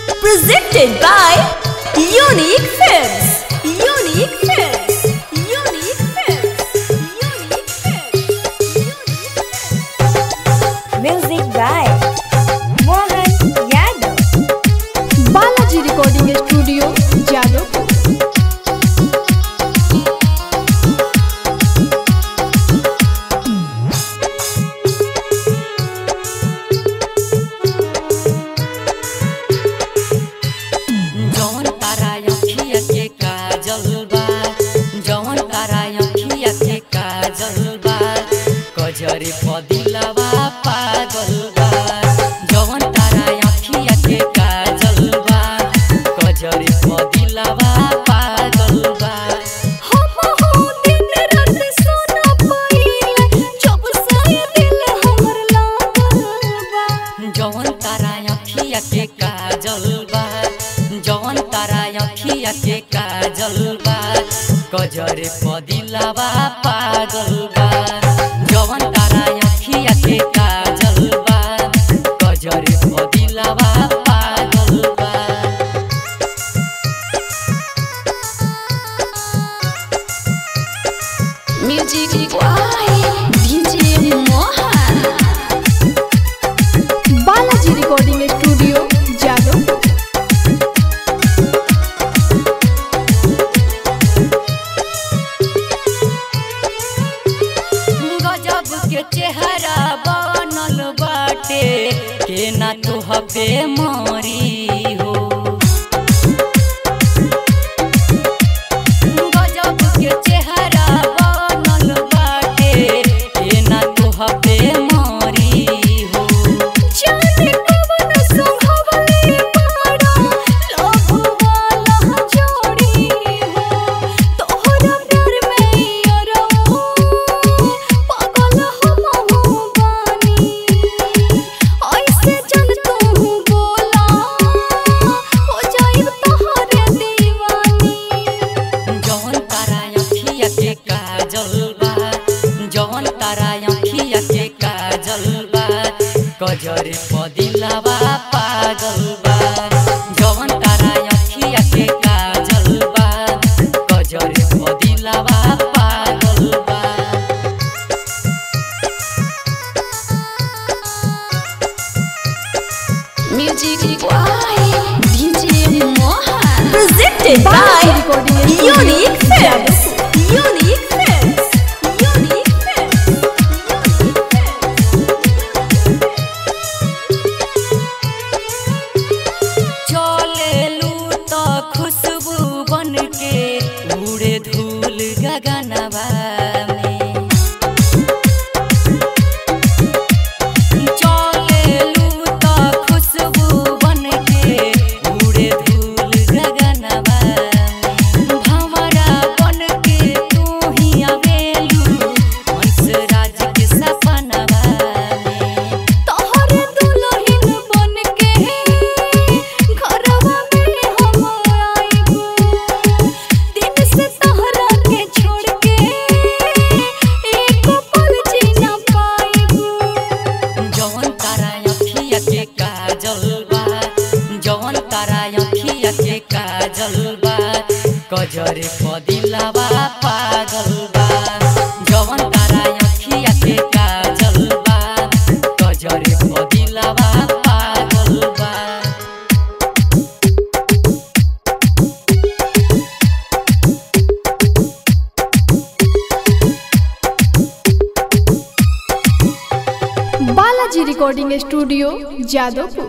Presented by Unique Films. Unique Films. Unique Films. Unique Films. Music by Mohan Yadav. Balaji Recording Studio, Jadavpur. कजरी पदिलवा पागल बा जवन तारा अखिया के काजल बा कजरी पदिलवा पागल बा हम हो दिन रात सोना पाइले जब से दिल हमर लागल बा जवन तारा अखिया के काजल बा जवन तारा अखिया के काजल बा कजरी पदिलवा पागल बा जवन तारा अखिया के काजल बा कजरी पदिलवा पागल बा music by DJ Mohan. Balaji Recording Studio, Jadavpur. गजब के चेहरा बनल बाटे के ना तू हबे मोरी हो गजब के चेहरा बनल बाटे के ना तू हबे मोरी हो जाने कवन संभवले पाड़ा लोभ वाला जोड़ी हो तोहरा प्यार में यारो पागल हम हो बानी ऐसे चल तू बोला हो जाइब तोहरे दीवानी जवन तारा अखिया के काजल बा जवन तारा अखिया के काजल बा कजरी पदिलवा पागल बा जवन तारा अखिया के काजल बा कजरी पदिलवा पागल बा music by DJ Mohan. Presented Balaji by Recording Studio, Unique Films. Jadavpur. Unique Films. Unique Films. चलेलू तो खुशबू बन के उड़े धूल गगनवा में चलेलू तो खुशबू बन के उड़े धूल गगनवा में भंवरा बन के तू ही आवेलू हंसराज के सपनवा में तोहरे दुल्हन बन के घरवा में हम आइबू दिन से तोहरा के छोड़ के एको पल जी ना पाइबू जवन तारा अखिया के काजल बा जवन तारा अखिया के काजल बा कजरी पदिलवा पागल बा जवन तारा अखिया के काजल बा कजरी पदिलवा पागल बा Balaji Recording Studio, Jadavpur.